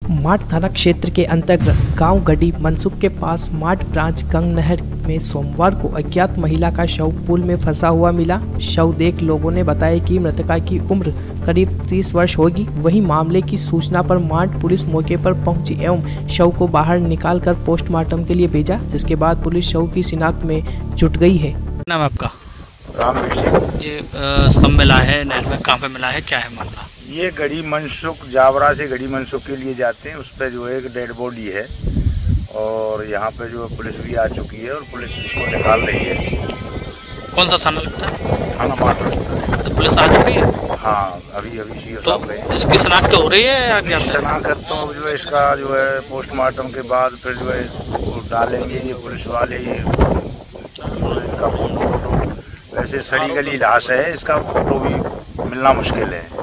माट थाना क्षेत्र के अंतर्गत गांव गढ़ी मनसुख के पास माट ब्रांच गंग नहर में सोमवार को अज्ञात महिला का शव पुल में फंसा हुआ मिला। शव देख लोगों ने बताया कि मृतका की उम्र करीब 30 वर्ष होगी। वहीं मामले की सूचना पर माट पुलिस मौके पर पहुंची एवं शव को बाहर निकालकर पोस्टमार्टम के लिए भेजा, जिसके बाद पुलिस शव की शिनाख्त में जुट गई है। नाम आपका? रामवीर सिंह। ये सब मिला है नहर में, कहाँ पे मिला है, क्या है मामला? ये गढ़ी मनसुख जावरा से गढ़ी मनसुख के लिए जाते हैं, उस पर जो है एक डेड बॉडी है और यहाँ पे जो पुलिस भी आ चुकी है और पुलिस इसको निकाल रही है। कौन सा थाना लगता है? थाना माट लगता है। तो पुलिस आ चुकी है? हाँ, अभी अभी सीओ तो साहब गए। इसकी शनाख्त हो रही है या क्या? शनाख्त तो जो है इसका जो है पोस्टमार्टम के बाद फिर जो है वो डालेंगे ये पुलिस वाले, ये इनका फोटो वैसे सड़ी गली लाश है, इसका फोटो भी मिलना मुश्किल है।